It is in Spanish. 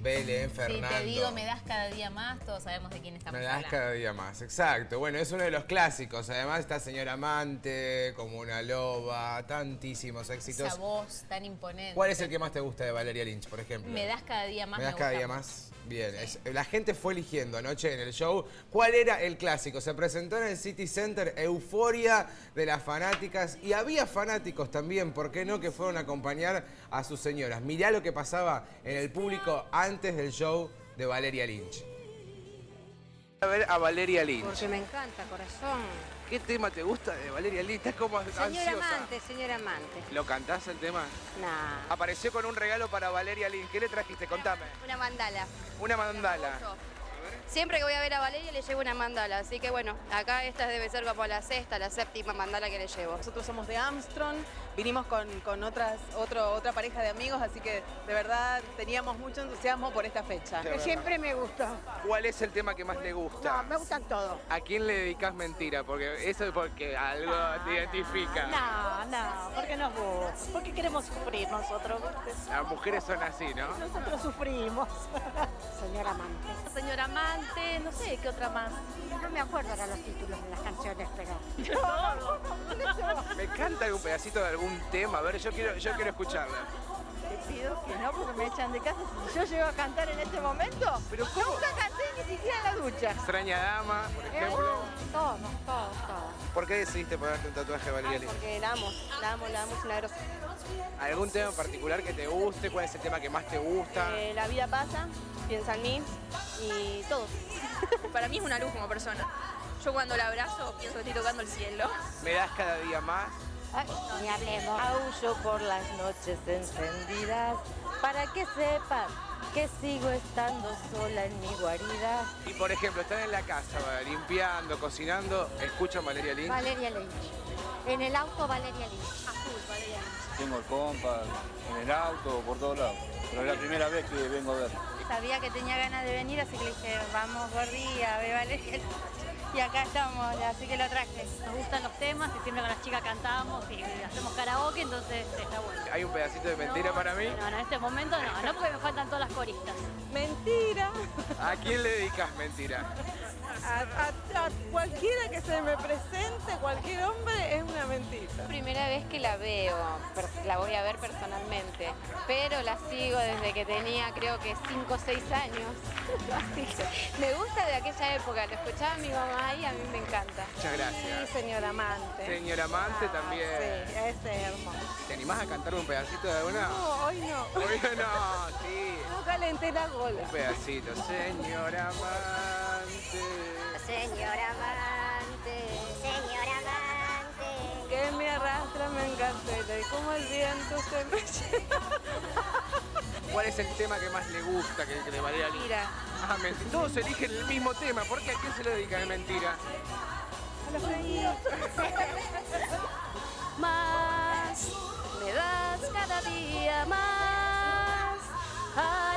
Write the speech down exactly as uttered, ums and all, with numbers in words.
Belén, Fernando. Si te digo me das cada día más, todos sabemos de quién estamos Me das hablando. cada día más, exacto. Bueno, es uno de los clásicos. Además está Señora Amante, Como una loba, tantísimos éxitos. Esa voz tan imponente. ¿Cuál es el que más te gusta de Valeria Lynch, por ejemplo? Me das cada día más. Me das me cada gusta día mucho. más. Bien, Sí. es- la gente fue eligiendo anoche en el show cuál era el clásico. Se presentó en el City Center, euforia de las fanáticas. Y había fanáticos también, ¿por qué no?, que fueron a acompañar a sus señoras. Mirá lo que pasaba en el público antes del show de Valeria Lynch. A ver a Valeria Lynch. Porque me encanta, corazón. ¿Qué tema te gusta de Valeria Lynch? Estás como Señora ansiosa. amante, señora amante. ¿Lo cantás el tema? Nah. Apareció con un regalo para Valeria Lynch. ¿Qué le trajiste? Contame. Una mandala. Una mandala. Siempre que voy a ver a Valeria le llevo una mandala, así que bueno, acá esta debe ser como la sexta, la séptima mandala que le llevo. Nosotros somos de Armstrong, vinimos con, con otras, otro, otra pareja de amigos, así que de verdad teníamos mucho entusiasmo por esta fecha. Que siempre me gustó. ¿Cuál es el tema que más le gusta? No, me gustan todos. ¿A quién le dedicas Mentira? Porque eso es porque algo te identifica. No, no, porque nos gusta, porque queremos sufrir nosotros, ¿viste? Las mujeres son así, ¿no? Nosotros sufrimos. Señora amante. Señora amante, no sé, ¿qué otra más? No me acuerdo ahora los títulos de las canciones, pero... ¿Me canta algún pedacito de algún tema? A ver, yo quiero, yo quiero escucharla. Te pido que no, porque me echan de casa. Si yo llego a cantar en este momento, Pero ¿cómo? nunca canté ni siquiera en la ducha. Extraña Dama, por ejemplo. Todos, todos, todos. ¿Por qué decidiste ponerte un tatuaje de Valeria Lynch? Porque la amo, la amo, la amo, es una grosa. ¿Algún tema en particular que te guste? ¿Cuál es el tema que más te gusta? Eh, la vida pasa, piensa en mí y todo. Para mí es una luz como persona. Yo cuando la abrazo pienso que estoy tocando el cielo. ¿Me das cada día más? Ay, ni hablemos. Aullo por las noches encendidas para que sepan que sigo estando sola en mi guarida. Y por ejemplo, están en la casa, va, limpiando, cocinando, ¿escuchan Valeria Lynch? Valeria Lynch. En el auto, Valeria Lynch. Azul, Valeria. Tengo el compa, en el auto, por todos lados. Pero es la primera vez que vengo a verlo. Sabía que tenía ganas de venir, así que le dije, vamos gordía, ve Valeria. Y acá estamos, así que lo traje. Nos gustan los temas y siempre con las chicas cantamos y hacemos karaoke, entonces está bueno. ¿Hay un pedacito de Mentira para mí? No, no, en este momento no, no porque me faltan todas las coristas. Mentira. ¿A quién le dedicas Mentira? A, a- a cualquiera que se me presente, cualquier hombre, es una mentira. Primera vez que la veo, per- la voy a ver personalmente, pero la sigo desde que tenía creo que cinco o seis años. Así que me gusta de aquella época, lo escuchaba mi mamá y a mí me encanta. Muchas gracias. Señora amante. Señora Amante también. Sí, ese es hermoso. ¿Te animás a cantar un pedacito de alguna? No, hoy no. Oye, no, sí. No calenté la gola. Un pedacito. Señora Amante. Señora amante, señora amante. Que me arrastra, me encarcela y como el viento se me lleva. ¿Cuál es el tema que más le gusta que, que de Valeria Lynch? Mentira. Ah, mentira. Todos eligen el mismo tema. ¿Por qué? ¿A quién se lo dedican de Mentira? A los feíos. Más, me das cada día más. Ay,